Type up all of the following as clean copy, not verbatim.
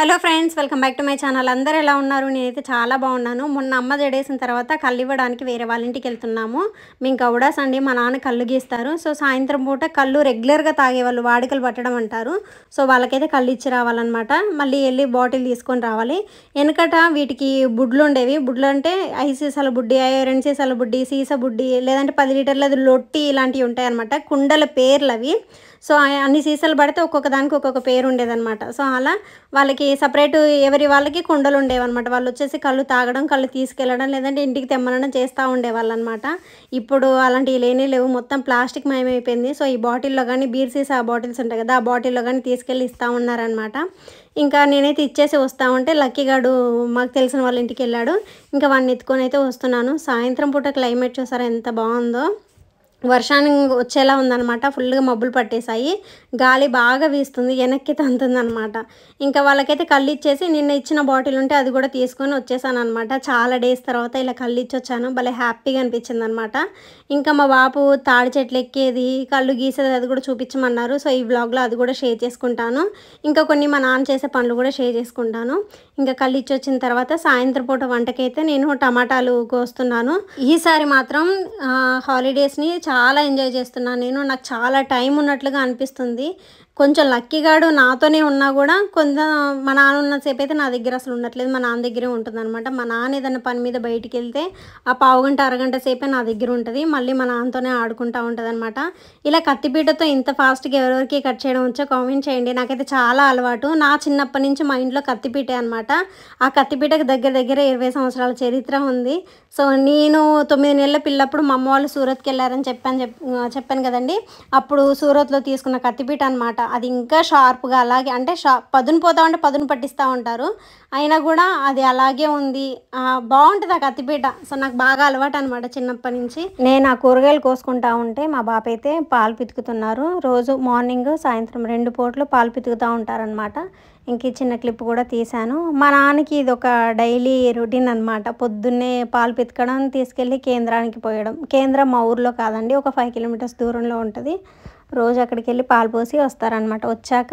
Hello friends, welcome back to my channel. అందరూ ఎలా ఉన్నారు? నేనైతే చాలా బాగున్నాను. మొన్న అమ్మ జడేసిన తర్వాత కళ్ళు ఇవ్వడానికి వేరే వాళ్ళ ఇంటికి వెళ్తున్నాము. మేము గౌడాస్ అండి, మా నాన్న కళ్ళు గీస్తారు. సో సాయంత్రం పూట కళ్ళు రెగ్యులర్గా తాగేవాళ్ళు వాడికలు పట్టడం అంటారు. సో వాళ్ళకైతే కళ్ళు ఇచ్చి రావాలన్నమాట. మళ్ళీ వెళ్ళి బాటిల్ తీసుకొని రావాలి. వెనకట వీటికి బుడ్లు ఉండేవి. బుడ్లు అంటే 5 సీసాల బుడ్డి, 2 సీసాల బుడ్డి, సీసా బుడ్డి, లేదంటే 10 లీటర్లది లొట్టి ఇలాంటివి ఉంటాయి అన్నమాట. కుండల పేర్లు అవి. సో అన్ని సీసాలు పడితే ఒక్కొక్క దానికి ఒక్కొక్క పేరు ఉండేదన్నమాట. సో అలా వాళ్ళకి సపరేట్ ఎవరి వాళ్ళకి కుండలు ఉండేవన్నమాట. వాళ్ళు వచ్చేసి కళ్ళు తాగడం, కళ్ళు తీసుకెళ్ళడం, లేదంటే ఇంటికి తెమ్మనడం చేస్తూ ఉండేవాళ్ళు అనమాట. ఇప్పుడు అలాంటివి లేవు, మొత్తం ప్లాస్టిక్ మయమైపోయింది. సో ఈ బాటిల్లో కానీ బీర్ సీసా బాటిల్స్ ఉంటాయి కదా, ఆ బాటిల్లో కానీ తీసుకెళ్ళి ఇస్తూ ఉన్నారనమాట. ఇంకా నేనైతే ఇచ్చేసి వస్తూ ఉంటే లక్కీగాడు మాకు తెలిసిన వాళ్ళ ఇంటికి వెళ్ళాడు. ఇంకా వాడిని ఎత్తుకొని అయితే వస్తున్నాను. సాయంత్రం పూట క్లైమేట్ చూసారా ఎంత బాగుందో. వర్షాన్ని వచ్చేలా ఉందన్నమాట. ఫుల్గా మబ్బులు పట్టేశాయి, గాలి బాగా వీస్తుంది, వెనక్కి తంతుందన్నమాట. ఇంకా వాళ్ళకైతే కళ్ళు ఇచ్చేసి నిన్న ఇచ్చిన బాటిల్ ఉంటే అది కూడా తీసుకొని వచ్చేసాను అనమాట. చాలా డేస్ తర్వాత ఇలా కళ్ళు ఇచ్చి వచ్చాను. భలే హ్యాపీగా అనిపించింది అనమాట. ఇంకా మా బాబు తాడి చెట్లు ఎక్కేది, కళ్ళు గీసేది అది కూడా చూపించమన్నారు. సో ఈ వ్లాగ్లో అది కూడా షేర్ చేసుకుంటాను. ఇంకా కొన్ని మా నాన్న చేసే పనులు కూడా షేర్ చేసుకుంటాను. ఇంకా కళ్ళు ఇచ్చి వచ్చిన తర్వాత సాయంత్రం పూట వంటకైతే నేను టమాటాలు కోస్తున్నాను. ఈసారి మాత్రం హాలిడేస్ని చాలా ఎంజాయ్ చేస్తున్నాను నేను. నాకు చాలా టైం ఉన్నట్లుగా అనిపిస్తుంది. కొంచెం లక్కీగాడు నాతోనే ఉన్నా కూడా కొంత మా నాన్న ఉన్నసేపు అయితే నా దగ్గర అసలు ఉండట్లేదు, మా నాన్న దగ్గరే ఉంటుంది అనమాట. మా నాన్న ఏదైనా పని మీద బయటికి వెళ్తే ఆ పావుగంట అరగంట సేపే నా దగ్గర ఉంటుంది. మళ్ళీ మా నాన్నతోనే ఆడుకుంటూ ఉంటుంది అనమాట. ఇలా కత్తిపీటతో ఇంత ఫాస్ట్గా ఎవరెవరికి కట్ చేయడం వచ్చో కామెంట్ చేయండి. నాకైతే చాలా అలవాటు. నా చిన్నప్పటి నుంచి మా ఇంట్లో కత్తిపీటే అనమాట. ఆ కత్తిపీటకు దగ్గర 20 సంవత్సరాల చరిత్ర ఉంది. సో నేను 9 నెలల పిల్లప్పుడు మా అమ్మ వాళ్ళు సూరత్కి వెళ్ళారని చెప్పాను కదండి. అప్పుడు సూరత్లో తీసుకున్న కత్తిపీట అనమాట. అది ఇంకా షార్ప్గా అలాగే అంటే పదును పోతా ఉంటే పదును పట్టిస్తూ ఉంటారు, అయినా కూడా అది అలాగే ఉంది. బాగుంటుంది ఆ కత్తిపీట. సో నాకు బాగా అలవాటు అనమాట చిన్నప్పటి నుంచి. నేను ఆ కూరగాయలు కోసుకుంటా ఉంటే మా బాబు అయితే పాలు పితుకుతున్నారు. రోజు మార్నింగ్ సాయంత్రం 2 పూటలు పాలు పితుకుతూ ఉంటారనమాట. ఇంక చిన్న క్లిప్ కూడా తీశాను. మా నాన్నకి ఇది ఒక డైలీ రొటీన్ అనమాట. పొద్దున్నే పాలు పితకడం, తీసుకెళ్ళి కేంద్రానికి పోయడం. కేంద్రం మా ఊర్లో కాదండి, ఒక 5 కిలోమీటర్స్ దూరంలో ఉంటుంది. రోజు అక్కడికి వెళ్ళి పాలు పోసి వస్తారనమాట. వచ్చాక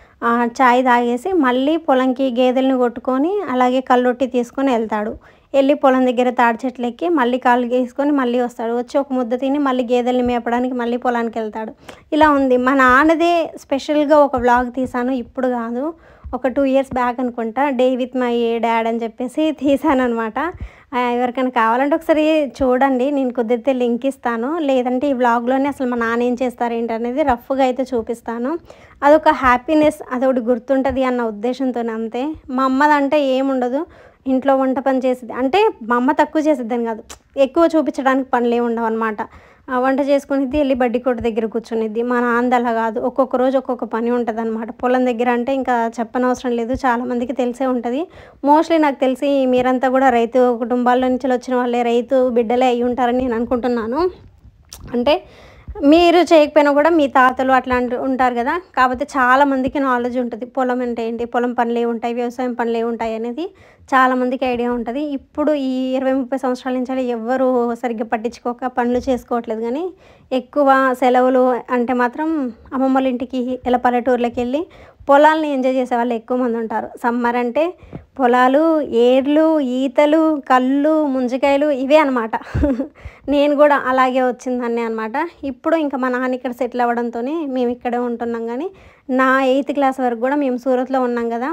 చాయ్ తాగేసి మళ్ళీ పొలంకి గేదెలను కొట్టుకొని అలాగే కల్లొట్టి తీసుకొని వెళ్తాడు. వెళ్ళి పొలం దగ్గర తాడి చెట్లు ఎక్కి మళ్ళీ కాళ్ళు గీసుకొని మళ్ళీ వస్తాడు. వచ్చి ఒక ముద్ద తిని మళ్ళీ గేదెల్ని మేపడానికి మళ్ళీ పొలానికి వెళ్తాడు. ఇలా ఉంది. మా నాన్నదే స్పెషల్గా ఒక వ్లాగ్ తీశాను, ఇప్పుడు కాదు, ఒక 2 ఇయర్స్ బ్యాక్ అనుకుంటా. డే విత్ మై డాడ్ అని చెప్పేసి తీసాను అనమాట. ఎవరికైనా కావాలంటే ఒకసారి చూడండి, నేను కుదిరితే లింక్ ఇస్తాను. లేదంటే ఈ వ్లాగ్లోనే అసలు మా నాన్న ఏం చేస్తారు ఏంటి అనేది రఫ్గా అయితే చూపిస్తాను. అదొక హ్యాపీనెస్, అదొకటి గుర్తుంటుంది అన్న ఉద్దేశంతోనే అంతే. మా అమ్మదంటే ఏముండదు, ఇంట్లో వంట పని చేసేది. అంటే మా అమ్మ తక్కువ చేసేద్దని కాదు, ఎక్కువ చూపించడానికి పనులు ఏమి ఉండవు అనమాట. వంట చేసుకునేది, వెళ్ళి బడ్డీ కొట్టు దగ్గర కూర్చునేది. మా నాన్నది అలా కాదు, ఒక్కొక్క రోజు ఒక్కొక్క పని ఉంటుంది అనమాట. పొలం దగ్గర అంటే ఇంకా చెప్పనవసరం లేదు, చాలామందికి తెలిసే ఉంటుంది. మోస్ట్లీ నాకు తెలిసి మీరంతా కూడా రైతు కుటుంబాల్లో నుంచి వచ్చిన వాళ్ళే, రైతు బిడ్డలే అయి ఉంటారని నేను అనుకుంటున్నాను. అంటే మీరు చేయకపోయినా కూడా మీ తాతలు అట్లాంటి ఉంటారు కదా, కాకపోతే చాలామందికి నాలెడ్జ్ ఉంటుంది. పొలం అంటే ఏంటి, పొలం పనులు ఏముంటాయి, వ్యవసాయం పనులు ఏముంటాయి అనేది చాలామందికి ఐడియా ఉంటుంది. ఇప్పుడు ఈ 20-30 సంవత్సరాల నుంచి ఎవ్వరు సరిగ్గా పట్టించుకోక పనులు చేసుకోవట్లేదు. కానీ ఎక్కువ సెలవులు అంటే మాత్రం అమ్మమ్మల ఇంటికి ఇలా పల్లెటూర్లోకి వెళ్ళి పొలాలని ఎంజాయ్ చేసే వాళ్ళు ఎక్కువ మంది ఉంటారు. సమ్మర్ అంటే పొలాలు, ఏర్లు, ఈతలు, కళ్ళు, ముంజికాయలు ఇవే అనమాట. నేను కూడా అలాగే వచ్చిందాన్ని అనమాట. ఇప్పుడు ఇంకా మా నాన్న ఇక్కడ సెటిల్ అవ్వడంతోనే మేము ఇక్కడే ఉంటున్నాం. కానీ నా 8th క్లాస్ వరకు కూడా మేము సూరత్లో ఉన్నాం కదా.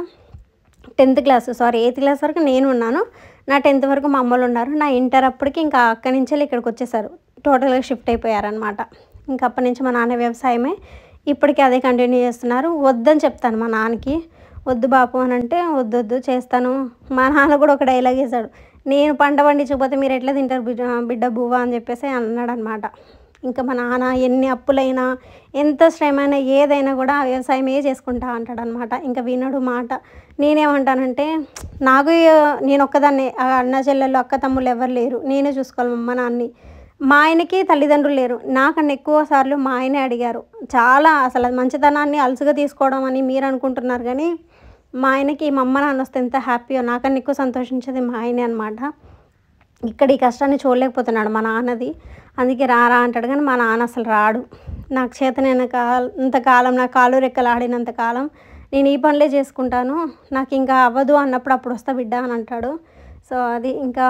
8th క్లాస్ వరకు నేను ఉన్నాను. నా 10th వరకు మా అమ్మలు ఉన్నారు. నా ఇంటర్ అప్పటికి ఇంకా అక్కడి నుంచి ఇక్కడికి వచ్చేసారు, టోటల్గా షిఫ్ట్ అయిపోయారనమాట. ఇంకా అప్పటి నుంచి మా నాన్న వ్యవసాయమే, ఇప్పటికీ అదే కంటిన్యూ చేస్తున్నారు. వద్దని చెప్తాను మా నాన్నకి, వద్దు బాపు అని అంటే వద్దు చేస్తాను. మా నాన్న కూడా ఒక డైలాగ్ వేశాడు, నేను పంట పండించకపోతే మీరు ఎట్లా తింటారు బిడ్డ బువ్వ అని చెప్పేసి అన్నాడు అనమాట. ఇంకా మా నాన్న ఎన్ని అప్పులైనా ఎంత శ్రమైనా ఏదైనా కూడా వ్యవసాయమే చేసుకుంటా అంటాడు అనమాట. ఇంకా వినడు మాట. నేనేమంటానంటే నేను ఒక్కదాన్నే, అన్న చెల్లెళ్ళు అక్క తమ్ముళ్ళు ఎవరు లేరు, నేనే చూసుకోవాలి మా నాన్నని. మా ఆయనకి తల్లిదండ్రులు లేరు. నాకన్నా ఎక్కువ సార్లు మా ఆయనే అడిగారు. చాలా అసలు అది మంచితనాన్ని అలసుగా తీసుకోవడం అని మీరు అనుకుంటున్నారు, కానీ మా ఆయనకి మా అమ్మ నాన్న వస్తే ఎంత హ్యాపీయో, నాకన్నా ఎక్కువ సంతోషించేది మా ఆయనే అనమాట. ఇక్కడ ఈ కష్టాన్ని చూడలేకపోతున్నాడు మా నాన్నది. అందుకే రారా అంటాడు, కానీ మా నాన్న అసలు రాడు. నాకు చేతనైన అంతకాలం, నా కాలు రెక్కలు ఆడినంతకాలం నేను ఈ పనులే చేసుకుంటాను, నాకు ఇంకా అవ్వదు అన్నప్పుడు అప్పుడు వస్తా బిడ్డ అని అంటాడు. సో అది ఇంకా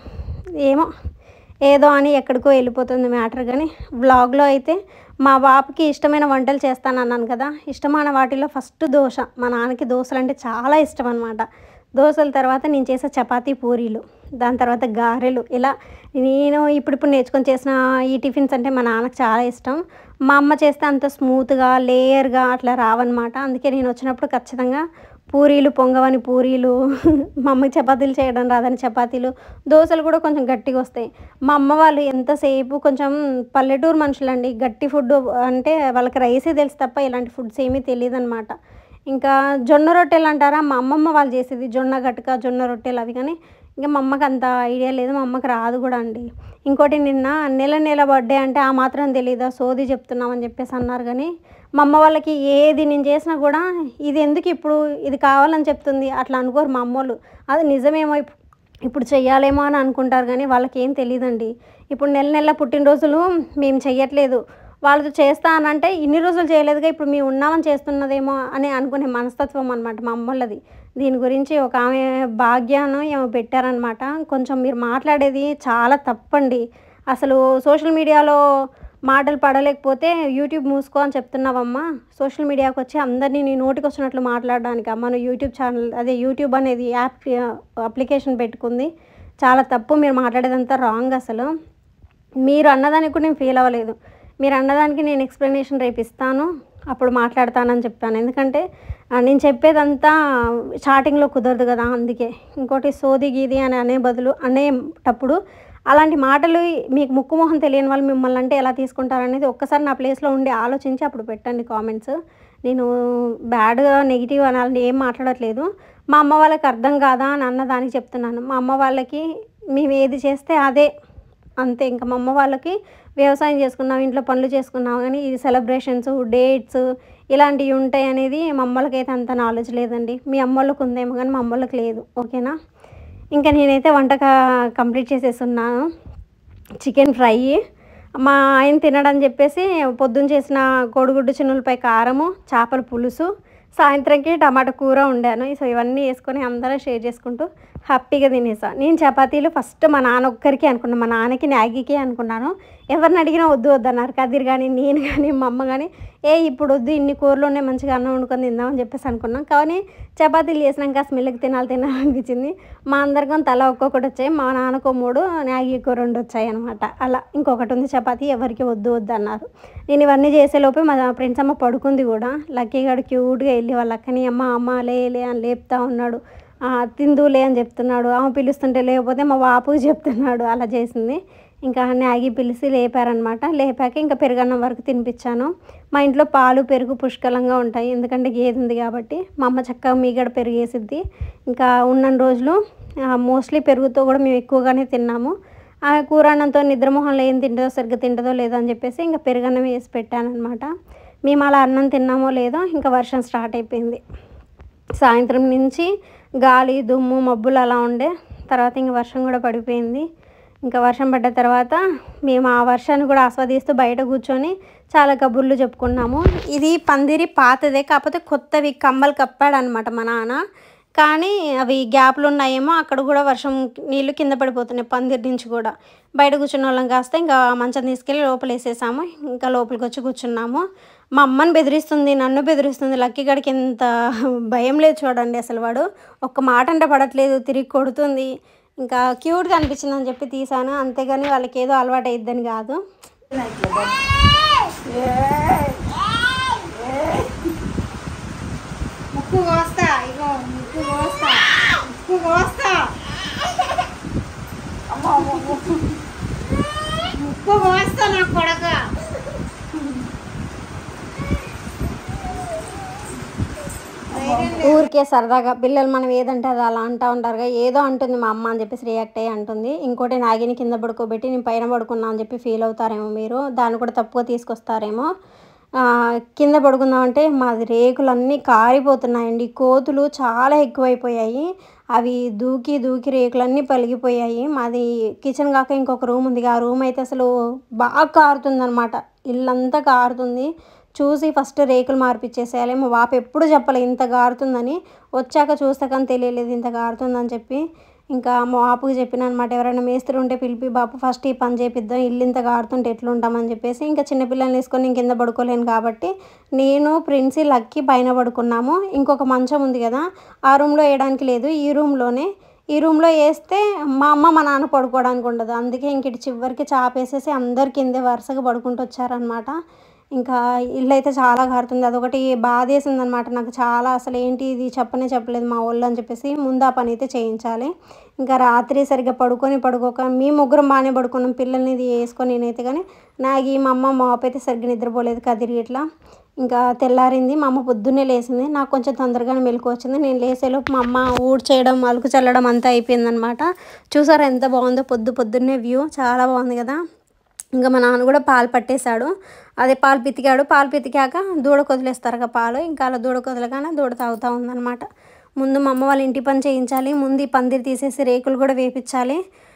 ఏమో ఏదో అని ఎక్కడికో వెళ్ళిపోతుంది మ్యాటర్. కానీ వ్లాగ్లో అయితే మా బాబుకి ఇష్టమైన వంటలు చేస్తానన్నాను కదా, ఇష్టమైన వాటిలో ఫస్ట్ దోశ. మా నాన్నకి దోశలు అంటే చాలా ఇష్టం అనమాట. దోశల తర్వాత నేను చేసే చపాతీ పూరీలు, దాని తర్వాత గారెలు, ఇలా నేను ఇప్పుడు నేర్చుకొని చేసిన ఈ టిఫిన్స్ అంటే మా నాన్నకు చాలా ఇష్టం. మా అమ్మ చేస్తే అంత స్మూత్గా లేయర్గా అట్లా రావన్నమాట. అందుకే నేను వచ్చినప్పుడు ఖచ్చితంగా పూరీలు పొంగవని పూరీలు, మా అమ్మకి చపాతీలు చేయడం రాదని చపాతీలు, దోశలు కూడా కొంచెం గట్టిగా వస్తాయి. మా అమ్మ వాళ్ళు ఎంతసేపు కొంచెం పల్లెటూరు మనుషులండి, గట్టి ఫుడ్ అంటే వాళ్ళకి రైసే తెలుసు తప్ప ఇలాంటి ఫుడ్స్ ఏమీ తెలియదు అనమాట. ఇంకా జొన్న రొట్టెలు అంటారా, మా అమ్మమ్మ వాళ్ళు చేసేది జొన్న గటక, జొన్న రొట్టెలు అవి. కానీ ఇంకా మా అమ్మకి అంత ఐడియా లేదు, మా అమ్మకి రాదు కూడా అండి. ఇంకోటి నిన్న నెల బర్త్డే అంటే ఆ మాత్రం తెలీదా, సోది చెప్తున్నామని చెప్పేసి అన్నారు. కానీ మా అమ్మ వాళ్ళకి ఏది నేను చేసినా కూడా ఇది ఎందుకు ఇప్పుడు ఇది కావాలని చెప్తుంది అట్లా అనుకోరు మా అమ్మోళ్ళు. అది నిజమేమో ఇప్పుడు చెయ్యాలేమో అని అనుకుంటారు, కానీ వాళ్ళకి ఏం తెలియదండి. ఇప్పుడు నెల పుట్టినరోజులు మేము చెయ్యట్లేదు, వాళ్ళతో చేస్తా అని అంటే ఇన్ని రోజులు చేయలేదుగా, ఇప్పుడు మేము ఉన్నామని చేస్తున్నదేమో అని అనుకునే మనస్తత్వం అనమాట మా అమ్మోళ్ళది. దీని గురించి ఒక ఆమె భాగ్యాను ఏమో పెట్టారనమాట. కొంచెం మీరు మాట్లాడేది చాలా తప్పండి. అసలు సోషల్ మీడియాలో మాటలు పడలేకపోతే యూట్యూబ్ మూసుకో అని చెప్తున్నావమ్మా. సోషల్ మీడియాకి వచ్చి అందరినీ నీ నోటికి వచ్చినట్లు మాట్లాడడానికి మన యూట్యూబ్ ఛానల్, అదే యూట్యూబ్ అనేది అప్లికేషన్ పెట్టుకుంది. చాలా తప్పు, మీరు మాట్లాడేదంతా రాంగ్. అసలు మీరు అన్నదానికి కూడా నేను ఫీల్ అవ్వలేదు. మీరు అన్నదానికి నేను ఎక్స్ప్లెనేషన్ రేపు ఇస్తాను, అప్పుడు మాట్లాడతానని చెప్పాను. ఎందుకంటే నేను చెప్పేదంతా స్టార్టింగ్లో కుదరదు కదా, అందుకే. ఇంకోటి సోది గీది అని అనేటప్పుడు అలాంటి మాటలు మీకు ముక్కు మొహం తెలియని వాళ్ళు మిమ్మల్ని అంటే ఎలా తీసుకుంటారనేది ఒక్కసారి నా ప్లేస్లో ఉండి ఆలోచించి అప్పుడు పెట్టండి కామెంట్స్. నేను బ్యాడ్గా నెగిటివ్ అనాలని ఏం మాట్లాడట్లేదు. మా అమ్మ వాళ్ళకి అర్థం కాదా అని అన్నదానికి చెప్తున్నాను. మా అమ్మ వాళ్ళకి మేము ఏది చేస్తే అదే, అంతే. ఇంకా మా అమ్మ వాళ్ళకి వ్యవసాయం చేసుకున్నాం, ఇంట్లో పనులు చేసుకున్నాం, కానీ ఈ సెలబ్రేషన్స్, డేట్స్ ఇలాంటివి ఉంటాయి అనేది మా అమ్మలకైతే అంత నాలెడ్జ్ లేదండి. మీ అమ్మోళ్ళకి ఉందేమో కానీ మా అమ్మోళ్ళకి లేదు. ఓకేనా? ఇంకా నేనైతే వంట కంప్లీట్ చేసేస్తున్నాను. చికెన్ ఫ్రై మా ఆయన తినడని చెప్పేసి పొద్దున్న చేసిన కోడిగుడ్డు చిన్నులపై కారము, చేపల పులుసు, సాయంత్రంకి టమాటా కూర వండాను. సో ఇవన్నీ వేసుకొని అందరం షేర్ చేసుకుంటూ హ్యాపీగా తినేసాను. నేను చపాతీలు ఫస్ట్ మా నాన్న ఒక్కరికి అనుకున్నాను, మా నాన్నకి మ్యాగీకి అనుకున్నాను. ఎవరిని అడిగినా వద్దు వద్దన్నారు. కదిర్ కానీ నేను కానీ మా అమ్మ కానీ ఇప్పుడు వద్దు, ఇన్ని కూరలు ఉన్నాయి, మంచిగా అన్నం వండుకొని తిందామని చెప్పేసి అనుకున్నాం. కానీ చపాతీలు చేసినాక స్మెల్కి తినాలనిపించింది. మా అందరికీ తల ఒక్కొక్కటి వచ్చాయి. మా నాన్నకు 3, మ్యాగీకి 2 వచ్చాయి అనమాట. అలా ఇంకొకటి ఉంది చపాతీ, ఎవరికి వద్దు అన్నారు. నేను ఇవన్నీ చేసేలోపే మా ఫ్రెండ్స్ అమ్మ పడుకుంది కూడా. లక్కీగాడు క్యూట్గా వెళ్ళి వాళ్ళ అక్కని అమ్మ లే అని లేపుతా ఉన్నాడు. తిందులే అని చెప్తున్నాడు. ఆమె పిలుస్తుంటే లేకపోతే మా బాపుకి చెప్తున్నాడు. అలా చేసింది. ఇంకా మ్యాగీ పిలిచి లేపారనమాట. లేపాక ఇంకా పెరుగన్నం వరకు తినిపించాను. మా ఇంట్లో పాలు పెరుగు పుష్కలంగా ఉంటాయి, ఎందుకంటే గేదె ఉంది కాబట్టి. మా అమ్మ చక్కగా మీగడ పెరుగు వేసిద్ది. ఇంకా ఉన్న రోజులు మోస్ట్లీ పెరుగుతో కూడా మేము ఎక్కువగానే తిన్నాము. ఆ కూర అన్నంతో నిద్రమోహంలో ఏం తింటుందో సరిగ్గా తింటుందో లేదో అని చెప్పేసి ఇంకా పెరుగన్నం వేసి పెట్టానమాట. మేము అలా అన్నం తిన్నామో లేదో ఇంకా వర్షం స్టార్ట్ అయిపోయింది. సాయంత్రం నుంచి గాలి దుమ్ము మబ్బులు అలా ఉండే, తర్వాత ఇంక వర్షం కూడా పడిపోయింది. ఇంకా వర్షం పడ్డ తర్వాత మేము ఆ వర్షాన్ని కూడా ఆస్వాదిస్తూ బయట కూర్చొని చాలా కబుర్లు చెప్పుకున్నాము. ఇది పందిరి పాతదే, కాకపోతే కొత్తవి కమ్మలు కప్పాడనమాట మా నాన్న. కానీ అవి గ్యాప్లు ఉన్నాయేమో, అక్కడ కూడా వర్షం నీళ్ళు కింద పడిపోతున్నాయి పందిరి నుంచి కూడా. బయట కూర్చున్న వాళ్ళం కాస్త ఇంకా మంచం తీసుకెళ్ళి లోపల వేసేసాము. ఇంకా లోపలికి వచ్చి కూర్చున్నాము. మా అమ్మని బెదిరిస్తుంది, నన్ను బెదిరిస్తుంది. లక్కీ గడికి ఎంత భయం లేదు చూడండి. అసలు వాడు ఒక్క మాట అంటే పడట్లేదు, తిరిగి కొడుతుంది. ఇంకా క్యూట్గా అనిపించింది అని చెప్పి తీసాను, అంతేగాని వాళ్ళకి ఏదో అలవాటు అయిద్దని కాదు. ముక్కు కోస్తా, ఇగో ముక్కు కోస్తా, ముక్కు కోస్తా, ముక్కు కోస్తా నా కొడక. ఊరికే సరదాగా పిల్లలు మనం ఏదంటే అది అలా అంటూ ఉంటారుగా, ఏదో అంటుంది మా అమ్మ అని చెప్పేసి రియాక్ట్ అయ్యి అంటుంది. ఇంకోటి నాగిని కింద పడుకోబెట్టి నేను పైన పడుకున్నా అని చెప్పి ఫీల్ అవుతారేమో మీరు, దాన్ని కూడా తప్పుగా తీసుకొస్తారేమో. కింద పడుకుందామంటే మాది రేకులన్నీ కారిపోతున్నాయండి. కోతులు చాలా ఎక్కువైపోయాయి. అవి దూకి రేకులన్నీ పలిగిపోయాయి. మాది కిచెన్ కాక ఇంకొక రూమ్ ఉంది, ఆ రూమ్ అయితే అసలు బాగా కారుతుందనమాట. ఇల్లంతా కారుతుంది. చూసి ఫస్ట్ రేకులు మార్పిచ్చేసేయాలి. మా పాప ఎప్పుడు చెప్పలే ఇంత గారుతుందని, వచ్చాక చూస్తే కానీ తెలియలేదు ఇంత గారుతుందని చెప్పి. ఇంకా మా బాపుకి చెప్పిన అనమాట, ఎవరైనా మేస్త్రి ఉంటే పిలిపి బాపు ఫస్ట్ ఈ పని చేపిద్దాం, ఇల్లు ఇంత గారుతుంటే ఎట్లుంటామని చెప్పేసి. ఇంకా చిన్నపిల్లల్ని వేసుకొని నేను కింద పడుకోలేను కాబట్టి నేను ప్రిన్సీ లక్కి పైన పడుకున్నాము. ఇంకొక మంచం ఉంది కదా, ఆ రూమ్లో వేయడానికి లేదు, ఈ రూమ్లో వేస్తే మా అమ్మ మా నాన్న పడుకోవడానికి ఉండదు. అందుకే ఇంక ఇటు చివరికి చాపేసేసి అందరు కిందే వరుసగా పడుకుంటూ వచ్చారనమాట. ఇంకా ఇల్లు అయితే చాలా కారుతుంది, అదొకటి బాధేసిందనమాట నాకు చాలా. అసలు ఏంటి ఇది చెప్పలేదు మా వాళ్ళు అని చెప్పేసి ముందు ఆ పని అయితే చేయించాలి. ఇంకా రాత్రి సరిగ్గా పడుకోక మేము ముగ్గురం బాగానే పడుకున్నాం, పిల్లల్ని ఇది వేసుకొని నేనైతే. కానీ నాకు మా అమ్మ మా పాప అయితే సరిగ్గా నిద్రపోలేదు కదిరి ఇట్లా. ఇంకా తెల్లారింది, మా అమ్మ పొద్దున్నే లేచింది. నాకు కొంచెం తొందరగానే మెలకు వచ్చింది. నేను లేసేలోపు మా అమ్మ ఊడ్చేయడం అలుకు చల్లడం అంతా అయిపోయిందనమాట. చూసారా ఎంత బాగుందో పొద్దున్నే వ్యూ, చాలా బాగుంది కదా. ఇంకా మా నాన్న కూడా పాలు పట్టేశాడు, అదే పాలు పితికాక దూడకు వదిలేస్తారు కదా పాలు, ఇంకా అలా దూడకు వదలగానే దూడ తాగుతూ ఉందన్నమాట. ముందు మా అమ్మ వాళ్ళ ఇంటి పని చేయించాలి, ముందు ఈ పందిరి తీసేసి రేకులు కూడా వేపించాలి.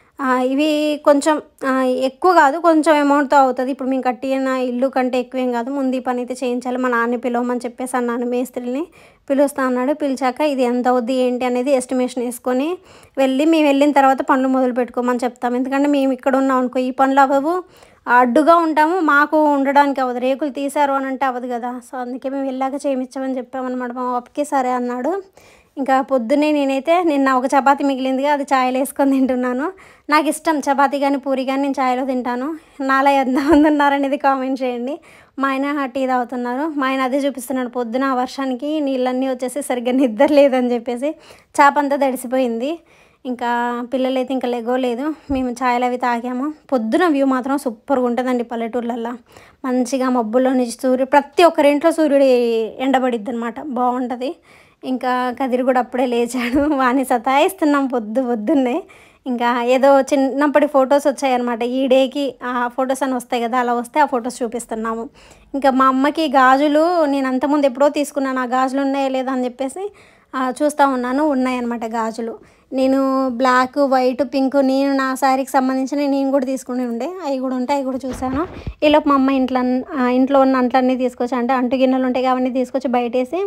ఇవి కొంచెం ఎక్కువ కాదు, కొంచెం అమౌంట్తో అవుతుంది. ఇప్పుడు మేము కట్టిన ఇల్లు కంటే ఎక్కువేం కాదు. ముందు ఈ పని అయితే చేయించాలి. మా నాన్న పిలవమని చెప్పేసి అన్నాను, మేస్త్రిని పిలుస్తా అన్నాడు. పిలిచాక ఇది ఎంత అవుద్ది ఏంటి అనేది ఎస్టిమేషన్ వేసుకొని మేము వెళ్ళిన తర్వాత పనులు మొదలు పెట్టుకోమని చెప్తాం. ఎందుకంటే మేము ఇక్కడ ఉన్నాం అనుకో, ఈ పనులు అవ్వవు, అడ్డుగా ఉంటాము, మాకు ఉండడానికి అవ్వదు. రేకులు తీశారు అని అంటే అవ్వదు కదా. సో అందుకే మేము వెళ్ళాక చేయించామని చెప్పామన్నమాట. మా పాపకి సరే అన్నాడు. ఇంకా పొద్దున్నే నేనైతే నిన్న ఒక చపాతీ మిగిలిందిగా, అది ఛాయలో వేసుకొని తింటున్నాను. నాకు ఇష్టం చపాతీ కానీ పూరి కానీ నేను ఛాయలో తింటాను. నాలా ఎంతమంది ఉన్నారనేది కామెంట్ చేయండి. మా ఆయన టీ తాగుతున్నారు. మా ఆయన అదే చూపిస్తున్నాడు, పొద్దున ఆ వర్షానికి నీళ్ళన్నీ వచ్చేసి సరిగ్గా నిద్ర లేదని చెప్పేసి చేప అంతా తడిసిపోయింది. ఇంకా పిల్లలైతే ఇంకా లెగోలేదు, మేము ఛాయలు అవి తాగాము. పొద్దున వ్యూ మాత్రం సూపర్గా ఉంటుందండి పల్లెటూర్లల్లో. మంచిగా మబ్బుల్లో నుంచి ప్రతి ఒక్కరింట్లో సూర్యుడు ఎండబడిద్ది అనమాట, బాగుంటుంది. ఇంకా కదిరి కూడా అప్పుడే లేచాడు, వాని సతాయిస్తున్నాం పొద్దున్నే. ఇంకా ఏదో చిన్నప్పటి ఫొటోస్ వచ్చాయన్నమాట, ఈ డేకి ఆ ఫొటోస్ అని వస్తాయి కదా, అలా వస్తే ఆ ఫొటోస్ చూపిస్తున్నాము. ఇంకా మా అమ్మకి గాజులు నేను అంతకుముందు ఎప్పుడో తీసుకున్నాను, ఆ గాజులు ఉన్నాయా లేదా అని చెప్పేసి చూస్తూ ఉన్నాను. ఉన్నాయన్నమాట గాజులు. నేను బ్లాక్, వైట్, పింక్ నేను నా శారీకి సంబంధించిన నేను కూడా తీసుకుని ఉండే, అవి కూడా ఉంటాయి, అవి కూడా చూశాను. ఈలోపు మా అమ్మ ఇంట్లో ఉన్న అంట్లన్నీ తీసుకొచ్చి, అంటే అంటు గిన్నెలు ఉంటాయి అవన్నీ తీసుకొచ్చి బయటేసి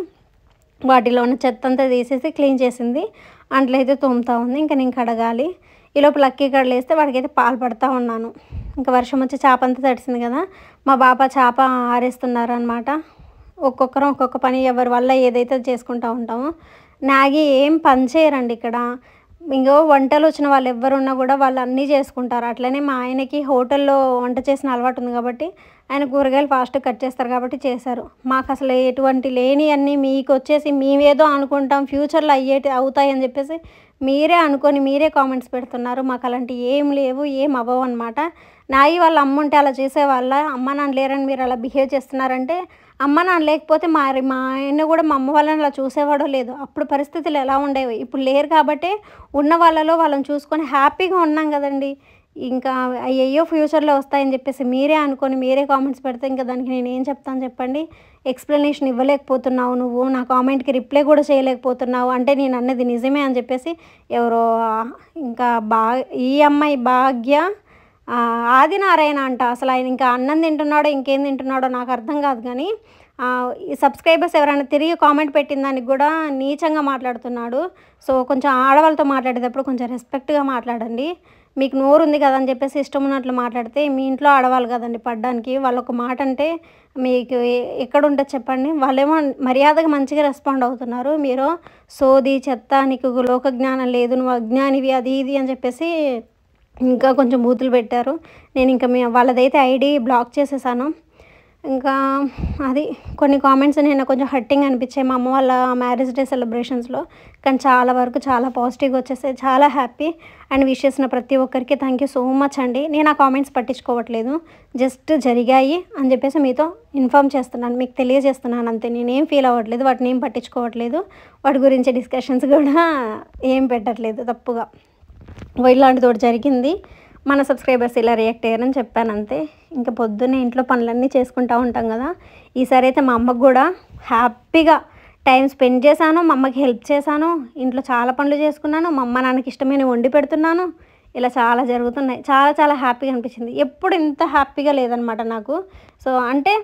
వాటిలో ఉన్న చెత్త అంతా తీసేసి క్లీన్ చేసింది. అంట్లో అయితే తోముతూ ఉంది. ఇంకా నేను కడగాలి. ఈలోపు లక్కీ కడలేస్తే వాడికైతే పాలు పడుతూ ఉన్నాను. ఇంకా వర్షం వచ్చి చేప అంతా తడిసింది కదా, మా బాబా చేప ఆరేస్తున్నారు అనమాట. ఒక్కొక్కరం ఒక్కొక్క పని ఎవరి వల్ల ఏదైతే చేసుకుంటూ ఉంటామో. నాగి ఏం పని చేయరండి ఇక్కడ. ఇంకో వంటలు వచ్చిన వాళ్ళు ఎవరున్నా కూడా వాళ్ళు అన్నీ చేసుకుంటారు. అట్లనే మా ఆయనకి హోటల్లో వంట చేసిన అలవాటు ఉంది కాబట్టి ఆయన కూరగాయలు ఫాస్ట్గా కట్ చేస్తారు కాబట్టి చేశారు. మాకు అసలు ఎటువంటి లేని అన్నీ మీకు వచ్చేసి మేమేదో అనుకుంటాం ఫ్యూచర్లో అవుతాయి అని చెప్పేసి మీరే అనుకొని మీరే కామెంట్స్ పెడుతున్నారు. మాకు అలాంటి ఏం లేవు, ఏం అవ్వవు అనమాట. నాయి వాళ్ళ అమ్మ ఉంటే అలా చేసేవాళ్ళ, అమ్మ నాన్న లేరని మీరు అలా బిహేవ్ చేస్తున్నారంటే, అమ్మ నాన్న లేకపోతే మా ఆయన కూడా మా అమ్మ వాళ్ళని అలా చూసేవాడో లేదు. అప్పుడు పరిస్థితులు ఎలా ఉండేవి, ఇప్పుడు లేరు కాబట్టి ఉన్న వాళ్ళలో వాళ్ళని చూసుకొని హ్యాపీగా ఉన్నాం కదండి. ఇంకా అయ్యో ఫ్యూచర్లో వస్తాయని చెప్పేసి మీరే అనుకొని మీరే కామెంట్స్ పెడితే ఇంకా దానికి నేను ఏం చెప్తాను చెప్పండి. ఎక్స్ప్లెనేషన్ ఇవ్వలేకపోతున్నావు, నువ్వు నా కామెంట్కి రిప్లై కూడా చేయలేకపోతున్నావు అంటే నేను అన్నది నిజమే అని చెప్పేసి ఎవరో ఇంకా ఈ అమ్మాయి భాగ్య ఆదినారాయణ అంట. అసలు ఆయన ఇంకా అన్నం తింటున్నాడో ఇంకేం తింటున్నాడో నాకు అర్థం కాదు. కానీ ఈ సబ్స్క్రైబర్స్ ఎవరైనా తిరిగి కామెంట్ పెట్టిన దానికి కూడా నీచంగా మాట్లాడుతున్నాడు. సో కొంచెం ఆడవాళ్ళతో మాట్లాడేటప్పుడు కొంచెం రెస్పెక్ట్గా మాట్లాడండి. మీకు నోరు ఉంది కదా అని చెప్పేసి ఇష్టం ఉన్నట్లు మాట్లాడితే మీ ఇంట్లో ఆడవాళ్ళు కదండి పడ్డానికి. వాళ్ళు ఒక మాట అంటే మీకు ఎక్కడ ఉంటుంది చెప్పండి. వాళ్ళేమో మర్యాదగా మంచిగా రెస్పాండ్ అవుతున్నారు, మీరు సోది చెత్త, నీకు లోక జ్ఞానం లేదు, నువ్వు అజ్ఞానివి, అది ఇది అని చెప్పేసి ఇంకా కొంచెం బూతులు పెట్టారు. నేను ఇంకా వాళ్ళదైతే ఐడి బ్లాక్ చేసేసాను. ఇంకా అది కొన్ని కామెంట్స్ నేను కొంచెం హర్టింగ్ అనిపించాయి మా అమ్మ వాళ్ళ మ్యారేజ్ డే సెలబ్రేషన్స్లో. కానీ చాలా వరకు చాలా పాజిటివ్గా వచ్చేసాయి, చాలా హ్యాపీ. అండ్ విష్ చేసిన ప్రతి ఒక్కరికి థ్యాంక్ యూ సో మచ్ అండి. నేను ఆ కామెంట్స్ పట్టించుకోవట్లేదు, జస్ట్ జరిగాయి అని చెప్పేసి మీతో ఇన్ఫామ్ చేస్తున్నాను, మీకు తెలియజేస్తున్నాను అంతే. నేనేం ఫీల్ అవ్వట్లేదు, వాటిని ఏం పట్టించుకోవట్లేదు, వాటి గురించి డిస్కషన్స్ కూడా ఏం పెట్టట్లేదు తప్పుగా. ఇలాంటిది ఒకటి జరిగింది, మన సబ్స్క్రైబర్స్ ఇలా రియాక్ట్ అయ్యారని చెప్పాను అంతే. ఇంకా పొద్దున్నే ఇంట్లో పనులన్నీ చేసుకుంటూ ఉంటాం కదా. ఈసారి అయితే మా అమ్మకు కూడా హ్యాపీగా టైం స్పెండ్ చేశాను, మా అమ్మకి హెల్ప్ చేశాను, ఇంట్లో చాలా పనులు చేసుకున్నాను, మా అమ్మ నాన్నకి ఇష్టమైన వండి పెడుతున్నాను. ఇలా చాలా జరుగుతున్నాయి, చాలా చాలా హ్యాపీగా అనిపించింది. ఎప్పుడు ఇంత హ్యాపీగా లేదనమాట నాకు. సో అంటే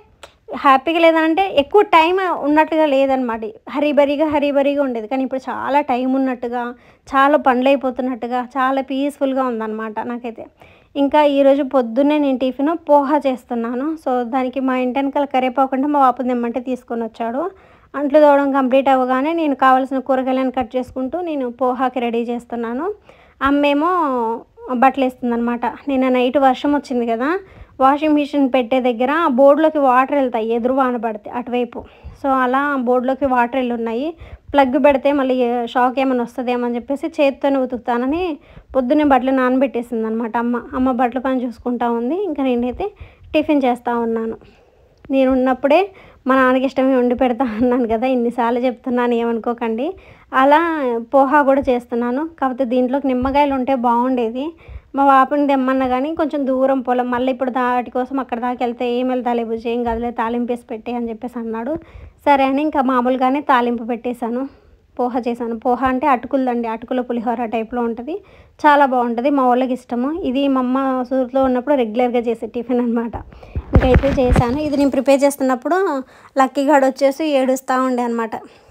హ్యాపీగా లేదంటే ఎక్కువ టైం ఉన్నట్టుగా లేదనమాట. హరీబరీగా ఉండేది. కానీ ఇప్పుడు చాలా టైం ఉన్నట్టుగా, చాలా పనులైపోతున్నట్టుగా, చాలా పీస్‌ఫుల్‌గా ఉందనమాట నాకైతే. ఇంకా ఈరోజు పొద్దున్నే నేను టిఫిను పోహా చేస్తున్నాను. సో, దానికి మా ఇంటెనకాల కరివేపాకుంటే మా బాపు తెమ్మంటే తీసుకొనొచ్చాడు. అంట్లు తోమడం కంప్లీట్ అవ్వగానే నేను కావాల్సిన కూరగాయలను కట్ చేసుకుంటూ నేను పోహాకి రెడీ చేస్తున్నాను. అమ్మేమో బట్టలేస్తుందనమాట. నిన్న నైట్ వర్షం వచ్చింది కదా! వాషింగ్ మిషన్ పెట్టే దగ్గర బోర్డ్‌లోకి వాటర్ ఎళ్తాయి ఎదురు వాన పడితే అటువైపు. సో, అలా బోర్డ్‌లోకి వాటర్ ఎళ్ళున్నాయి. ప్లగ్ పెడితే మళ్ళీ షాక్ ఏమైనా వస్తదేమో అని చెప్పేసి చేత్తోనే ఉతుకుతానని పొద్దున్నే బట్టలు నానబెట్టేసిందనమాట అమ్మ. అమ్మ బట్టల పని చూసుకుంటా ఉంది. ఇంకా నేనైతే టిఫిన్ చేస్తూ ఉన్నాను. నేనున్నప్పుడే మా నాన్నకి ఇష్టమే వండి పెడతా అన్నాను కదా! ఇన్నిసార్లు చెప్తున్నాను ఏమనుకోకండి. అలా పోహా కూడా చేస్తున్నాను. కాకపోతే దీంట్లోకి నిమ్మకాయలు ఉంటే బాగుండేది. మా పాపని తెమ్మన్నా కానీ కొంచెం దూరం పొలం, మళ్ళీ ఇప్పుడు వాటి కోసం అక్కడ దాకా వెళ్తే ఏం వెళ్తాలే బుజ్జి, ఏం కాదులే తాలింపేసి పెట్టే అని చెప్పేసి అన్నాడు. సరే అని ఇంకా మామూలుగానే తాలింపు పెట్టేశాను. పోహా చేశాను. పోహా అంటే అటుకులదండి. అటుకుల పులిహోర టైప్లో ఉంటుంది. చాలా బాగుంటుంది. మా వాళ్ళకి ఇష్టము. ఇది మా అమ్మ సూరత్లో ఉన్నప్పుడు రెగ్యులర్గా చేసే టిఫిన్ అనమాట. ఇంకైతే చేశాను. ఇది నేను ప్రిపేర్ చేస్తున్నప్పుడు లక్కీ గాడు వచ్చేసి ఏడుస్తూ ఉండే అనమాట.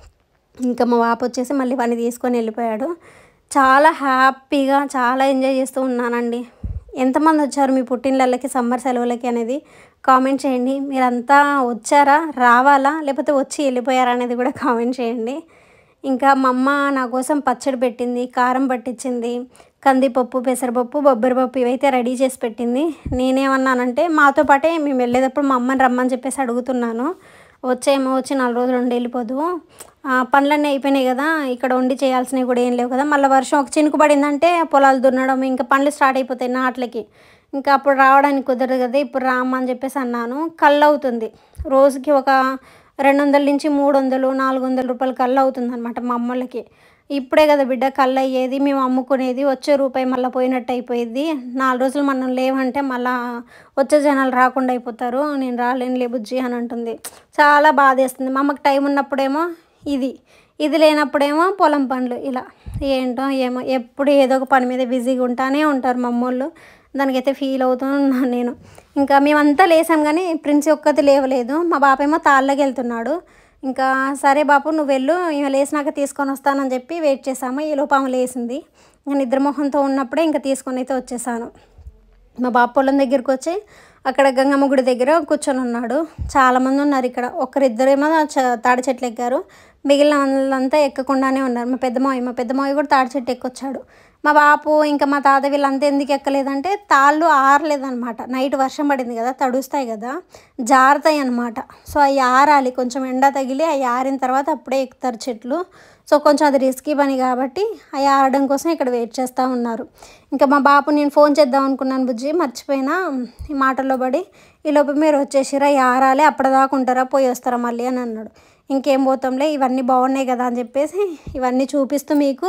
ఇంకా మా పాప వచ్చేసి మళ్ళీ వాడిని తీసుకొని వెళ్ళిపోయాడు. చాలా హ్యాపీగా చాలా ఎంజాయ్ చేస్తూ ఉన్నానండి. ఎంతమంది వచ్చారు మీ పుట్టినళ్ళకి సమ్మర్ సెలవులకి అనేది కామెంట్ చేయండి. మీరంతా వచ్చారా, రావాలా, లేకపోతే వచ్చి వెళ్ళిపోయారా అనేది కూడా కామెంట్ చేయండి. ఇంకా మా అమ్మ నా కోసం పచ్చడి పెట్టింది, కారం పట్టించింది, కందిపప్పు, పెసరపప్పు, బొబ్బరిపప్పు ఇవైతే రెడీ చేసి పెట్టింది. నేనేమన్నానంటే మాతో పాటే మేము వెళ్ళేటప్పుడు మా అమ్మని రమ్మని చెప్పేసి అడుగుతున్నాను. వచ్చి 4 రోజులు ఉండి వెళ్ళిపోదువు, పనులన్నీ అయిపోయినాయి కదా, ఇక్కడ ఉండి చేయాల్సినవి కూడా ఏం లేవు కదా, మళ్ళీ వర్షం ఒక చినుకు పడిందంటే పొలాలు దున్నడం ఇంకా పనులు స్టార్ట్ అయిపోతాయి నాట్లకి, ఇంకా అప్పుడు రావడానికి కుదరదు కదా, ఇప్పుడు రామ్మని చెప్పేసి అన్నాను. కళ్ళు అవుతుంది రోజుకి ఒక 200 నుంచి 300, 400 రూపాయలు కళ్ళు అవుతుంది అనమాట మా అమ్మలకి. ఇప్పుడే కదా బిడ్డ కళ్ళు అయ్యేది, మేము అమ్ముకునేది, వచ్చే రూపాయి మళ్ళీ పోయినట్టు అయిపోయింది. 4 రోజులు మనం లేవంటే మళ్ళీ వచ్చే జనాలు రాకుండా అయిపోతారు, నేను రాలేనులే బుజ్జి అని అంటుంది. చాలా బాధేస్తుంది. మా అమ్మకి టైం ఉన్నప్పుడేమో ఇది లేనప్పుడేమో పొలం పనులు. ఇలా ఏంటో ఏమో ఎప్పుడు ఏదో ఒక పని మీద బిజీగా ఉంటానే ఉంటారు మా అమ్మోళ్ళు. దానికైతే ఫీల్ అవుతూ ఉన్నాను నేను. ఇంకా మేమంతా లేసాం కానీ ప్రిన్సి ఒక్కటి లేవలేదు. మా బాపేమో తాళ్ళకి వెళ్తున్నాడు. ఇంకా సరే బాపు నువ్వు వెళ్ళు, ఇక లేసినాక తీసుకొని వస్తానని చెప్పి వెయిట్ చేసాము. ఈ లోపు ఆమె లేసింది. ఇంకా నిద్రమోహంతో ఉన్నప్పుడే ఇంకా తీసుకొని అయితే వచ్చేసాను. మా బాపు పొలం దగ్గరికి వచ్చి అక్కడ గంగమ్మ గుడి దగ్గర కూర్చొని ఉన్నాడు. చాలామంది ఉన్నారు ఇక్కడ. ఒకరిద్దరేమో తాడి చెట్లు ఎక్కారు, మిగిలిన వాళ్ళంతా ఎక్కకుండానే ఉన్నారు. మా పెద్దమావి కూడా తాడి చెట్టు ఎక్కొచ్చాడు. మా బాపు ఇంకా మా తాత వీళ్ళంతా ఎందుకు ఎక్కలేదంటే తాళ్ళు ఆరలేదనమాట. నైట్ వర్షం పడింది కదా, తడుస్తాయి కదా, జారుతాయి అనమాట. సో అవి ఆరాలి, కొంచెం ఎండ తగిలి అవి ఆరిన తర్వాత అప్పుడే ఎక్కుతారు చెట్లు. సో కొంచెం అది రిస్కీ పని కాబట్టి అవి ఆరడం కోసం ఇక్కడ వెయిట్ చేస్తూ ఉన్నారు. ఇంకా మా బాపు నేను ఫోన్ చేద్దాం అనుకున్నాను బుజ్జి, మర్చిపోయినా ఈ మాటల్లో పడి. ఈలోపు మీరు వచ్చేసిరా, ఆరాలి, అప్పటిదాకా ఉంటారా, పోయి వస్తారా మళ్ళీ అని అన్నాడు. ఇంకేం పోతాంలే, ఇవన్నీ బాగున్నాయి కదా అని చెప్పేసి ఇవన్నీ చూపిస్తూ మీకు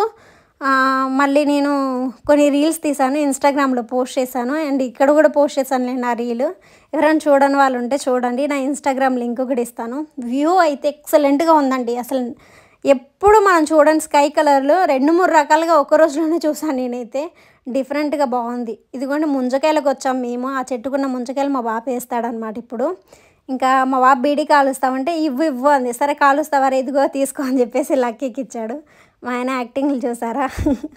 మళ్ళీ నేను కొన్ని రీల్స్ తీసాను, ఇన్స్టాగ్రామ్లో పోస్ట్ చేశాను, అండ్ ఇక్కడ కూడా పోస్ట్ చేశాను నేను ఆ రీల్. ఎవరైనా చూడని వాళ్ళు ఉంటే చూడండి, నా ఇన్స్టాగ్రామ్ లింక్ కూడా ఇస్తాను. వ్యూ అయితే ఎక్సలెంట్గా ఉందండి. అసలు ఎప్పుడు మనం చూడండి స్కై కలర్లు 2-3 రకాలుగా ఒక రోజులోనే చూసాను నేనైతే. డిఫరెంట్గా బాగుంది. ఇదిగోండి ముంజకాయలకు వచ్చాం మేము. ఆ చెట్టుకున్న ముంజకాయలు మా బాప వేస్తాడనమాట ఇప్పుడు. ఇంకా మా బాబు బీడీ కాలుస్తామంటే ఇవ్వు అంది. సరే కాలుస్తావారా, ఇదిగో తీసుకో అని చెప్పేసి లక్కీకి ఇచ్చాడు. మా ఆయన యాక్టింగ్లు చూసారా.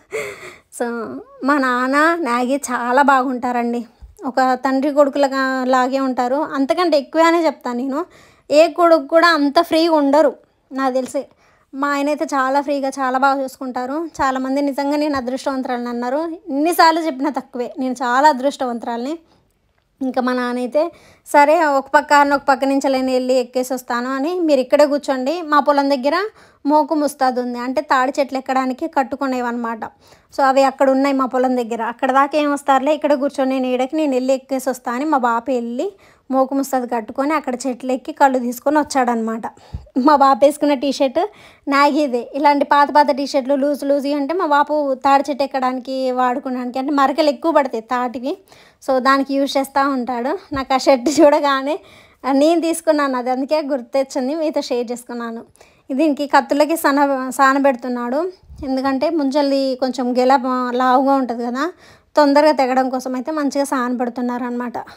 సో మా నాన్న నాగి చాలా బాగుంటారండి. ఒక తండ్రి కొడుకులుగా లాగే ఉంటారు, అంతకంటే ఎక్కువనే చెప్తాను నేను. ఏ కొడుకు కూడా అంత ఫ్రీగా ఉండరు నాకు తెలిసి. మా ఆయన అయితే చాలా ఫ్రీగా చాలా బాగా చూసుకుంటారు. చాలామంది నిజంగా నేను అదృష్టవంతురాలని అన్నారు. ఎన్నిసార్లు చెప్పినా తక్కువే, నేను చాలా అదృష్టవంతురాలని. ఇంకా మా నాన్న అయితే సరే ఒక పక్క నుంచి నేను వెళ్ళి ఎక్కేసి వస్తాను అని, మీరు ఇక్కడే కూర్చోండి, మా పొలం దగ్గర మోకు ముస్తాదు ఉంది, అంటే తాడి చెట్లు ఎక్కడానికి కట్టుకునేవన్నమాట. సో అవి అక్కడ ఉన్నాయి మా పొలం దగ్గర. అక్కడ దాకా ఏం వస్తారులే, ఇక్కడ కూర్చొని నేను వెళ్ళి ఎక్కేసి వస్తా అని మా బాప వెళ్ళి మోకు ముస్తాదు కట్టుకొని అక్కడ చెట్లు ఎక్కి కళ్ళు తీసుకొని వచ్చాడనమాట. మా బాప వేసుకున్న టీషర్ట్ నాగిదే. ఇలాంటి పాత టీషర్ట్లు లూజీ అంటే మా బాపు తాడి చెట్టు ఎక్కడానికి వాడుకోవడానికి, అంటే మరకలు ఎక్కువ పడతాయి తాటివి, సో దానికి యూజ్ చేస్తూ ఉంటాడు. నాకు ఆ షర్ట్ చూడగానే నేను తీసుకున్నాను, అది అందుకే గుర్తొచ్చింది, మీతో షేర్ చేసుకున్నాను. దీనికి కత్తులకి సానబెడుతున్నాడు, ఎందుకంటే ముంజల్ది కొంచెం గెల లావుగా ఉంటుంది కదా, తొందరగా తెగడం కోసం అయితే మంచిగా సానబెడుతున్నారు అనమాట.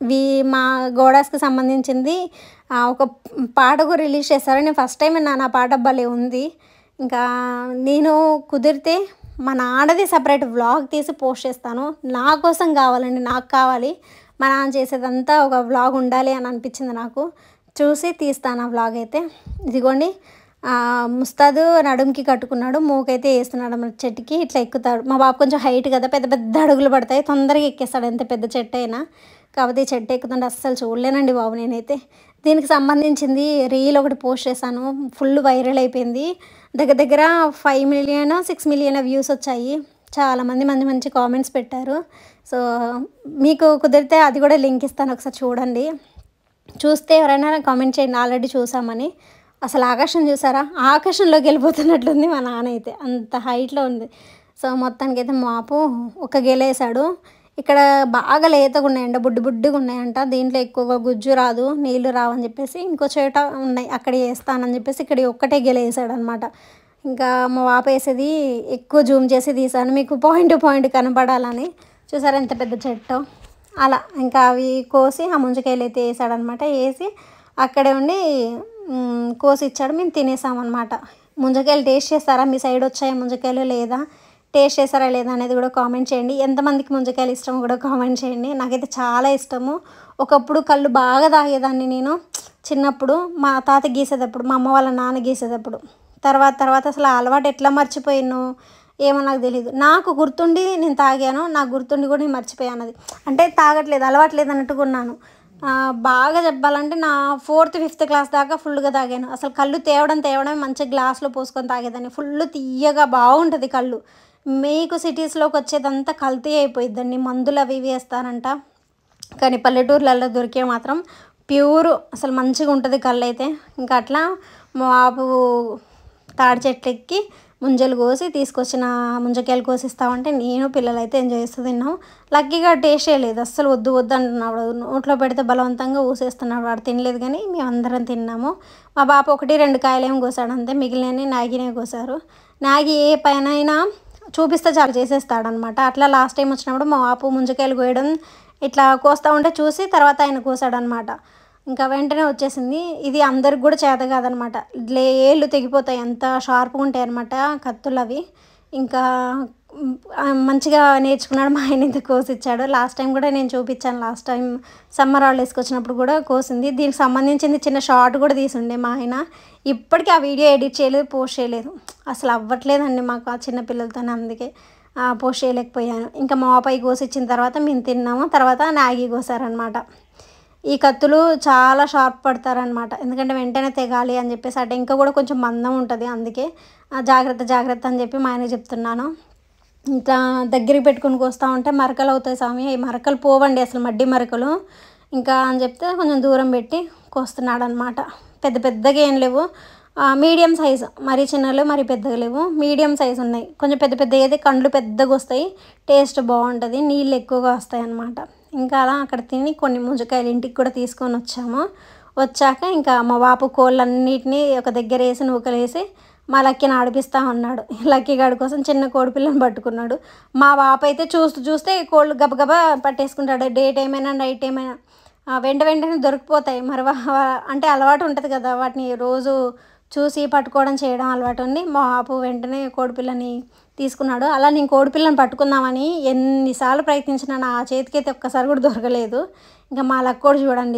ఇవి మా గోడాస్కి సంబంధించింది. ఒక పాట కూడా రిలీజ్ చేశారు. నేను ఫస్ట్ టైం నా పాట భలే ఉంది. ఇంకా నేను కుదిరితే మా నాన్నది సపరేట్ వ్లాగ్ తీసి పోస్ట్ చేస్తాను. నా కోసం కావాలండి, నాకు కావాలి. మా నాన్న చేసేదంతా ఒక వ్లాగ్ ఉండాలి అని అనిపించింది నాకు. చూసి తీస్తాను ఆ వ్లాగ్ అయితే. ఇదిగోండి ముస్తాదు నడుముకి కట్టుకున్నాడు, మూకైతే వేస్తున్నాడు మన చెట్టుకి. ఇట్లా ఎక్కుతాడు. మా బాబు కొంచెం హైట్ కదా, పెద్ద పెద్ద అడుగులు పడతాయి, తొందరగా ఎక్కేస్తాడు ఎంత పెద్ద చెట్టు అయినా. కాకపోతే ఈ చెట్టు ఎక్కుతుంటే అస్సలు చూడలేనండి బాబు నేనైతే. దీనికి సంబంధించింది రీల్ ఒకటి పోస్ట్ చేశాను, ఫుల్ వైరల్ అయిపోయింది. దగ్గర దగ్గర 5 మిలియన్ 6 మిలియన్ వ్యూస్ వచ్చాయి. చాలామంది మంచి కామెంట్స్ పెట్టారు. సో మీకు కుదిరితే అది కూడా లింక్ ఇస్తాను, ఒకసారి చూడండి. చూస్తే ఎవరైనా కామెంట్ చేయండి ఆల్రెడీ చూసామని. అసలు ఆకాశం చూసారా, ఆకాశంలోకి వెళ్ళిపోతున్నట్లుంది మా నాన్న అయితే, అంత హైట్లో ఉంది. సో మొత్తానికైతే మాపు ఒక గెలేసాడు. ఇక్కడ బాగా లేతగా ఉన్నాయంట, బుడ్డిగా ఉన్నాయంట. దీంట్లో ఎక్కువగా గుజ్జు రాదు, నీళ్లు రావని చెప్పేసి ఇంకో చోట ఉన్నాయి, అక్కడ వేస్తానని చెప్పేసి ఇక్కడ ఒక్కటే గెలేసాడు అనమాట. ఇంకా మా పాప వేసేది ఎక్కువ జూమ్ చేసి తీసాను మీకు పాయింట్ కనపడాలని. చూసారా ఎంత పెద్ద చెట్టు. అలా ఇంకా అవి కోసి ఆ ముంజకాయలు అయితే వేసాడనమాట. వేసి అక్కడే ఉండి కోసి ఇచ్చాడు, మేము తినేసామన్నమాట. ముంజకాయలు టేస్ట్ చేస్తారా, మీ సైడ్ వచ్చాయా ముంజకాయలు లేదా, టేస్ట్ చేస్తారా లేదా అనేది కూడా కామెంట్ చేయండి. ఎంతమందికి ముంజకాయలు ఇష్టమో కూడా కామెంట్ చేయండి. నాకైతే చాలా ఇష్టము. ఒకప్పుడు కళ్ళు బాగా తాగేదాన్ని నేను చిన్నప్పుడు, మా తాత గీసేటప్పుడు, మా అమ్మ వాళ్ళ నాన్న గీసేటప్పుడు. తర్వాత అసలు ఆ అలవాటు ఎట్లా మర్చిపోయాను ఏమో నాకు తెలియదు. నాకు గుర్తుండి నేను తాగాను, నాకు గుర్తుండి కూడా నేను మర్చిపోయాను. అది అంటే తాగట్లేదు, అలవాట్లేదు అన్నట్టుగా ఉన్నాను. బాగా చెప్పాలంటే నా 4th 5th క్లాస్ దాకా ఫుల్గా తాగాను. అసలు కళ్ళు తేవడం మంచిగా గ్లాస్లో పోసుకొని తాగేదాన్ని. ఫుల్ తీయగా బాగుంటుంది కళ్ళు. మీకు సిటీస్లోకి వచ్చేదంతా కల్తీ అయిపోయిద్దండి, మందులు అవి ఇవి వేస్తారంట. కానీ పల్లెటూర్లలో దొరికే మాత్రం ప్యూర్, అసలు మంచిగా ఉంటుంది కళ్ళు అయితే. ఇంకా అట్లా మా బాబు తాడి చెట్లు ఎక్కి ముంజలు కోసి తీసుకొచ్చిన ముంజకాయలు కోసిస్తామంటే నేను పిల్లలు అయితే ఎంజాయ్ చేస్తూ తిన్నాం. లక్కీగా టేస్ట్ చేయలేదు, అస్సలు వద్దు అంటున్నాడు. నోట్లో పెడితే బలవంతంగా ఊసేస్తున్నాడు. వాడు తినలేదు కానీ మేము అందరం తిన్నాము. మా బాప 1-2 కాయలేమో కోసాడు అంతే, మిగిలినవి నాగినే కోసారు. నాగి ఏ పైన చూపిస్తే చాలా చేసేస్తాడనమాట. అట్లా లాస్ట్ టైం వచ్చినప్పుడు మా బాపు ముంజకాయలు కోయడం ఇట్లా కోస్తూ ఉంటే చూసి తర్వాత ఆయన కోసాడనమాట. ఇంకా వెంటనే వచ్చేసింది. ఇది అందరికి కూడా చేత కాదనమాట, ఏళ్ళు తెగిపోతాయి, అంత షార్ప్గా ఉంటాయి అనమాట కత్తులు అవి. ఇంకా మంచిగా నేర్చుకున్నాడు మా ఆయన, ఇంత కోసిచ్చాడు. లాస్ట్ టైం కూడా నేను చూపించాను, లాస్ట్ టైం సమ్మర్ హాలిడేస్కి వచ్చినప్పుడు కూడా కోసింది. దీనికి సంబంధించింది చిన్న షార్ట్ కూడా తీసుండే మా ఆయన. ఇప్పటికీ ఆ వీడియో ఎడిట్ చేయలేదు, పోస్ట్ చేయలేదు. అసలు అవ్వట్లేదండి మాకు ఆ చిన్న పిల్లలతోనే, అందుకే పోస్ట్ చేయలేకపోయాను. ఇంకా మా పాప కోసిచ్చిన తర్వాత మేము తిన్నాము. తర్వాత నాగి కోసారనమాట. ఈ కత్తులు చాలా షార్ప్ పడతారనమాట, ఎందుకంటే వెంటనే తెగాలి అని చెప్పేసి. ఆ డెంక కూడా కొంచెం మందం ఉంటుంది, అందుకే జాగ్రత్త అని చెప్పి మా ఆయనకి చెప్తున్నాను. ఇట్లా దగ్గరికి పెట్టుకుని కోస్తూ ఉంటే మరకలు అవుతాయి స్వామి, ఈ మరకలు పోవండి అసలు, మడ్డి మరకలు. ఇంకా అని చెప్తే కొంచెం దూరం పెట్టి కోస్తున్నాడు అనమాట. పెద్దగా ఏం లేవు, మీడియం సైజు, మరీ చిన్నలు మరీ పెద్దగా లేవు, మీడియం సైజు ఉన్నాయి. కొంచెం పెద్ద అయితే కండ్లు పెద్దగా వస్తాయి, టేస్ట్ బాగుంటుంది, నీళ్ళు ఎక్కువగా వస్తాయి అన్నమాట. ఇంకా అలా అక్కడ తిని కొన్ని ముంజకాయలు ఇంటికి కూడా తీసుకొని వచ్చాక ఇంకా మా బాపు కోళ్ళన్నిటినీ ఒక దగ్గర వేసి నూకలు వేసి మా లక్కీని ఆడిపిస్తూ ఉన్నాడు. లక్కీ గాడి కోసం చిన్న కోడిపిల్లని పట్టుకున్నాడు. మా బాపు అయితే చూస్తే కోళ్ళు గబగబా పట్టేసుకుంటాడు. డే టైం అయినా నైట్ టైం అయినా వెంటనే దొరికిపోతాయి. మరి అంటే అలవాటు ఉంటుంది కదా, వాటిని రోజు చూసి పట్టుకోవడం చేయడం అలవాటు ఉంది. మా బాపు వెంటనే కోడిపిల్లని తీసుకున్నాడు. అలా నేను కోడిపిల్లని పట్టుకుందామని ఎన్నిసార్లు ప్రయత్నించినా నా చేతికి అయితే ఒక్కసారి కూడా దొరకలేదు. ఇంకా మా లక్కోడు చూడండి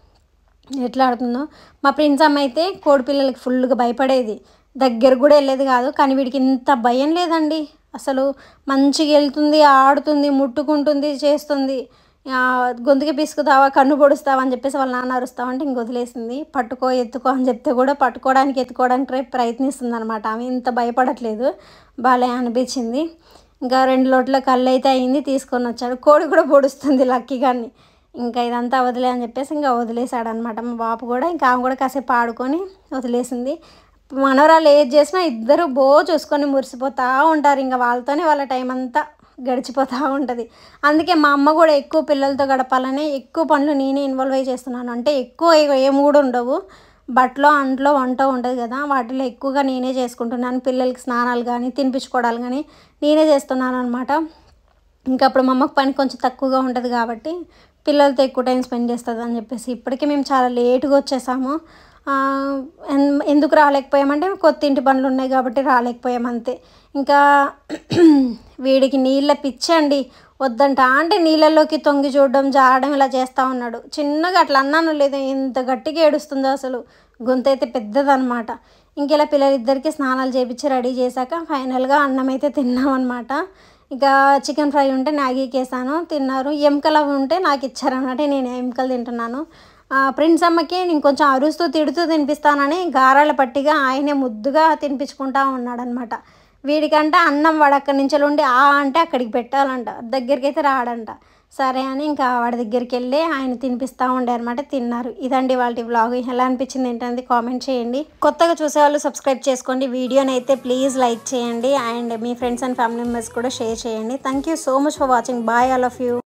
ఎట్లా ఆడుతుందో. మా ప్రిన్స్ అమ్మ అయితే కోడిపిల్లలకి ఫుల్గా భయపడేది, దగ్గర కూడా వెళ్ళేది కాదు. కానీ వీడికి ఇంత భయం లేదండి అసలు. మంచిగా వెళ్తుంది, ఆడుతుంది, ముట్టుకుంటుంది, చేస్తుంది. గొంతుకి పిసుకుతావా, కన్ను పొడుస్తావా అని చెప్పేసి వాళ్ళ నాన్న అరుస్తామంటే ఇంక వదిలేసింది. ఎత్తుకో అని చెప్తే కూడా ఎత్తుకోవడానికి ప్రయత్నిస్తుంది అనమాట. ఆమె ఇంత భయపడట్లేదు, బాగా అనిపించింది. ఇంకా 2 లోట్ల కళ్ళు అయితే అయింది, తీసుకొని వచ్చాడు. కోడి కూడా పొడుస్తుంది లక్కీ గారిని. ఇంకా ఇదంతా వదిలే అని చెప్పేసి ఇంకా వదిలేశాడనమాట మా బాపు కూడా. ఇంకా ఆమె కూడా కాసేపు ఆడుకొని వదిలేసింది. మనవరాలు ఏది చేసినా ఇద్దరు చూసుకొని మురిసిపోతూ ఉంటారు. ఇంకా వాళ్ళతోనే వాళ్ళ టైం అంతా గడిచిపోతూ ఉంటుంది. అందుకే మా అమ్మ కూడా ఎక్కువ పిల్లలతో గడపాలని ఎక్కువ పనులు నేనే ఇన్వాల్వ్ అయ్యి చేస్తున్నాను. అంటే ఎక్కువ ఏం కూడా ఉండవు, బట్టలో అంట్లో వంట ఉంటుంది కదా, వాటిలో ఎక్కువగా నేనే చేసుకుంటున్నాను. పిల్లలకి స్నానాలు కానీ తినిపించుకోవడాలు కానీ నేనే చేస్తున్నాను అనమాట. ఇంకా అప్పుడు మా అమ్మకి పని కొంచెం తక్కువగా ఉంటుంది కాబట్టి పిల్లలతో ఎక్కువ టైం స్పెండ్ చేస్తుంది అని చెప్పేసి ఇప్పటికీ మేము చాలా లేటుగా వచ్చేసాము. ఎందుకు రాలేకపోయామంటే కొత్త ఇంటి పనులు ఉన్నాయి కాబట్టి రాలేకపోయాం అంతే. ఇంకా వీడికి నీళ్ళ పిచ్చి అండి, వద్దంట అంటే నీళ్ళల్లోకి తొంగి చూడడం జారడం ఇలా చేస్తూ ఉన్నాడు. చిన్నగా అట్లా అన్నాను లేదు, ఎంత గట్టిగా ఏడుస్తుందో అసలు, గొంతు అయితే పెద్దదనమాట. ఇంకెలా పిల్లలిద్దరికీ స్నానాలు చేయించి రెడీ చేశాక ఫైనల్గా అన్నం అయితే తిన్నామన్నమాట. ఇక చికెన్ ఫ్రై ఉంటే మ్యాగీకి వేసాను, తిన్నారు. ఎముకలు అవి ఉంటే నాకు ఇచ్చారన్నమాట, నేను ఎముకలు తింటున్నాను. ప్రిన్స్ అమ్మకి నేను కొంచెం అరుస్తూ తిడుతూ తినిపిస్తానని గారాల పట్టిగా ఆయనే ముద్దుగా తినిపించుకుంటా ఉన్నాడనమాట. వీడికంటే అన్నం వాడు అక్కడి నుంచి ఉండి అంటే అక్కడికి పెట్టాలంట, దగ్గరికి అయితే రాడంట. సరే అని ఇంకా వాడి దగ్గరికి వెళ్ళి ఆయన తినిపిస్తూ ఉండే అనమాట. తిన్నారు. ఇదండి వాళ్ళ వ్లాగ్. ఎలా అనిపించింది ఏంటంటే కామెంట్ చేయండి. కొత్తగా చూసేవాళ్ళు సబ్స్క్రైబ్ చేసుకోండి. వీడియోని అయితే ప్లీజ్ లైక్ చేయండి అండ్ మీ ఫ్రెండ్స్ అండ్ ఫ్యామిలీ మెంబర్స్ కూడా షేర్ చేయండి. Thank you so much for watching. Bye all of you.